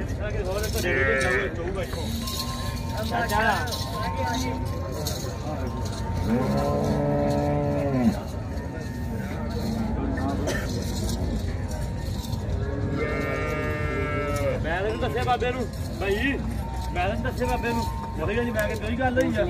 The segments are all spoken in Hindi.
दसे बाबे भाई मैं दसे बाबे वही जी मैं कोई गल हुई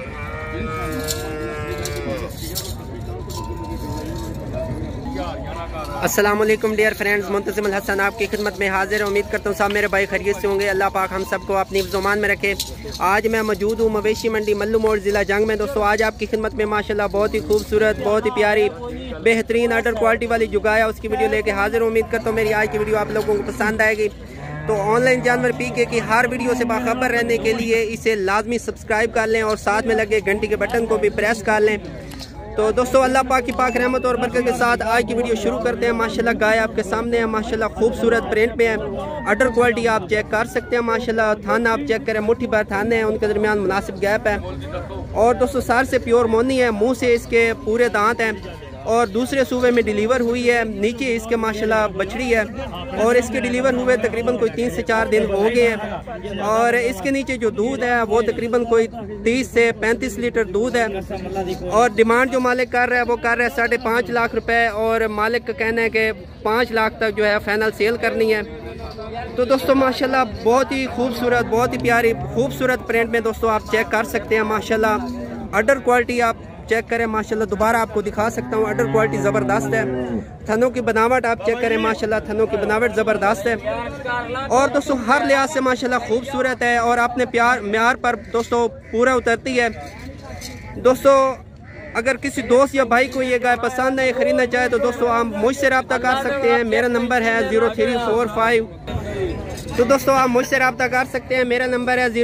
अस्सलाम वालेकुम डियर फ्रेंड्स, मुंतज़िम हसन आपकी खिदमत में हाजिर है। उम्मीद करता हूँ सब मेरे भाई खैरियत से होंगे। अल्लाह पाक हम सबको अपनी ज़ुबान में रखे। आज मैं मौजूद हूँ मवेशी मंडी मल्लू मोड़ ज़िला जंग में। दोस्तों आज आपकी खिदमत में माशाल्लाह बहुत ही खूबसूरत, बहुत ही प्यारी, बेहतरीन ऑर्डर क्वालिटी वाली जुगाया उसकी वीडियो लेके हाजिर हूँ। उम्मीद करता हूँ मेरी आज की वीडियो आप लोगों को पसंद आएगी। तो ऑनलाइन जानवर पीके की हर वीडियो से बाखबर रहने के लिए इसे लाजमी सब्सक्राइब कर लें और साथ में लगे घंटी के बटन को भी प्रेस कर लें। तो दोस्तों अल्लाह पाक की पाक रहमत और बरकत के साथ आज की वीडियो शुरू करते हैं। माशाल्लाह गाय आपके सामने है, माशाल्लाह खूबसूरत प्रिंट में है। ऑर्डर क्वालिटी आप चेक कर सकते हैं। माशाल्लाह थाना आप चेक करें, मुट्ठी भर थाने हैं, उनके दरमियान मुनासिब गैप है। और दोस्तों सार से प्योर मोनी है, मुँह से इसके पूरे दांत हैं और दूसरे सूबे में डिलीवर हुई है। नीचे इसके माशाल्लाह बछड़ी है और इसके डिलीवर हुए तकरीबन कोई 3 से 4 दिन हो गए हैं। और इसके नीचे जो दूध है वो तकरीबन कोई 30 से 35 लीटर दूध है। और डिमांड जो मालिक कर रहा है वो कर रहा है 5.5 लाख रुपए और मालिक का कहना है कि 5 लाख तक जो है फाइनल सेल करनी है। तो दोस्तों माशाल्लाह बहुत ही खूबसूरत, बहुत ही प्यारी खूबसूरत प्रिंट में दोस्तों आप चेक कर सकते हैं। माशाल्लाह ऑर्डर क्वालिटी आप चेक करें, माशाल्लाह दोबारा आपको दिखा सकता हूँ। ऑर्डर क्वालिटी ज़बरदस्त है। थनों की बनावट आप चेक करें, माशाल्लाह थनों की बनावट ज़बरदस्त है। और दोस्तों हर लिहाज से माशाल्लाह खूबसूरत है और अपने म्यार पर दोस्तों पूरा उतरती है। दोस्तों अगर किसी दोस्त या भाई को ये गाय पसंद है, ख़रीदना चाहे तो दोस्तों आप मुझसे रब्ता कर सकते हैं। मेरा नंबर है 0345। तो दोस्तों आप मुझसे रब्ता कर सकते हैं। मेरा नंबर है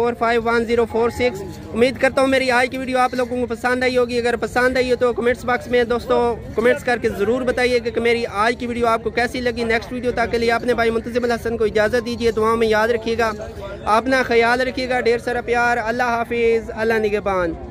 03451046। उम्मीद करता हूँ मेरी आज की वीडियो आप लोगों को पसंद आई होगी। अगर पसंद आई हो तो कमेंट्स बॉक्स में दोस्तों कमेंट्स करके ज़रूर बताइए कि मेरी आज की वीडियो आपको कैसी लगी। नेक्स्ट वीडियो तक के लिए अपने भाई मुंतज़िम हसन को इजाज़त दीजिए। दुआ में याद रखिएगा, अपना ख्याल रखिएगा। ढेर सारा प्यार। अल्लाह हाफिज़, अल्लाह निगहबान।